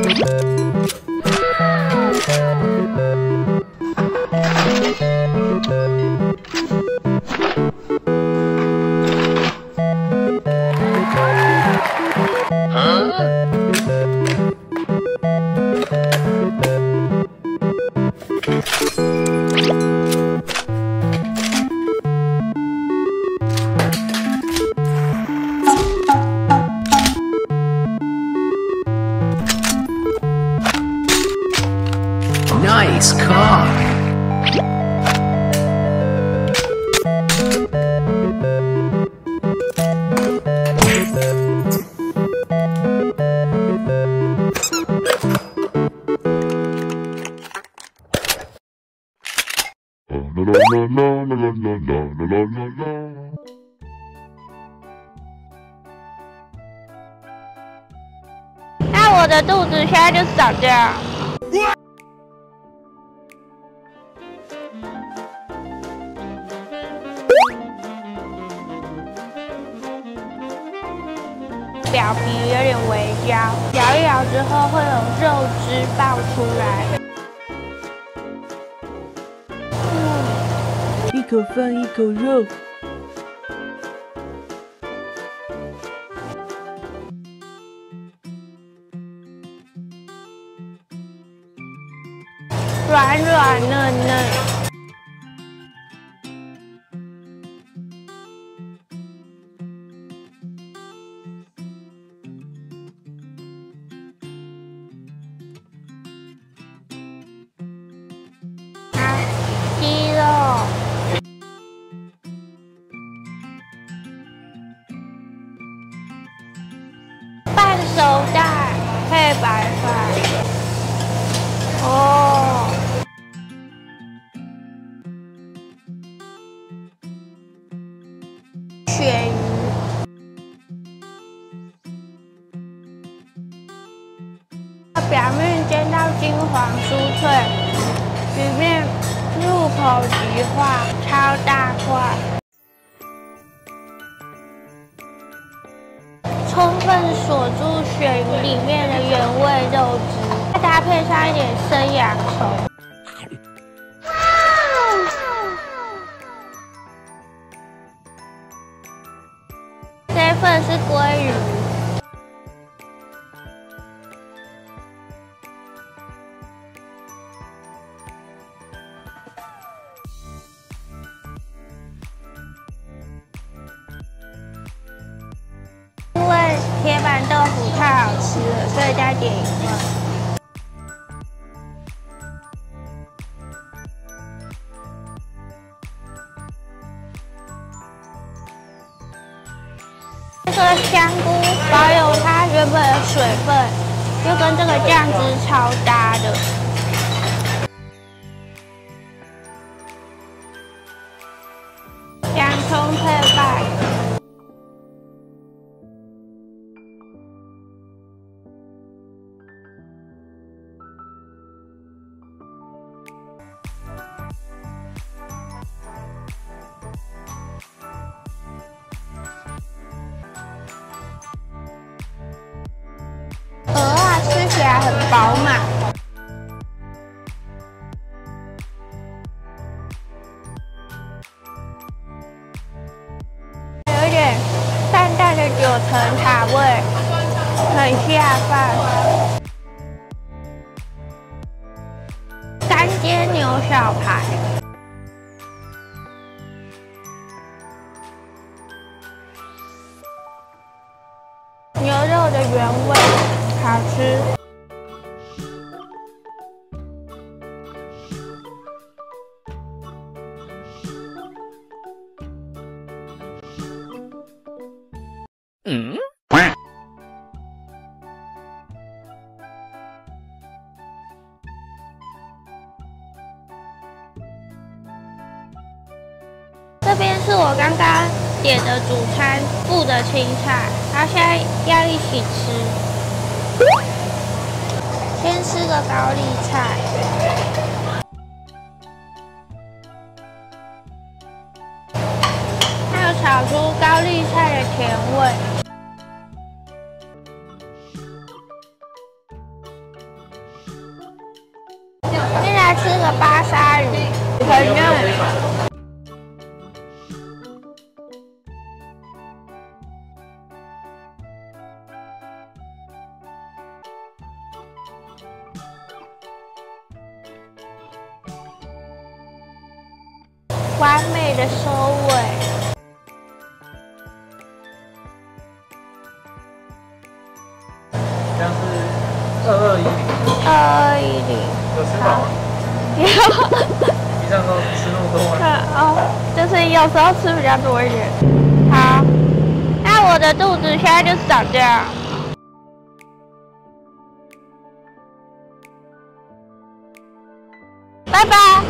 Nice car. 那我的肚子现在就长这样。表皮有点微焦，咬一咬之后会有肉汁爆出来。 一口饭一口肉。 软软嫩嫩。鸡肉，半熟蛋配白饭。哦，鳕鱼，表面煎到金黄酥脆，里面入口即化，超大块，充分锁住鳕鱼里面的原味肉汁，再搭配上一点生洋葱。这份是鲑鱼。因为铁板豆腐太好吃了，所以再点一份。这个香菇保有它原本的水分，又跟这个酱汁超搭的。洋葱配饭。鹅啊，吃起来很饱满，有一点淡淡的九层塔味，很下饭。干煎牛小排，牛肉的原味。好吃。这边是我刚刚点的主餐附的青菜，然后现在要一起吃。先吃个高丽菜，还有炒出高丽菜的甜味。 吃个巴沙鱼，很嫩。完美的收尾。 这样是2210。 2210。 有吃饱吗？ 有。 平常都吃那么多吗？ 哦，就是有时候吃比较多一点。好，那我的肚子现在就是长这样。拜拜。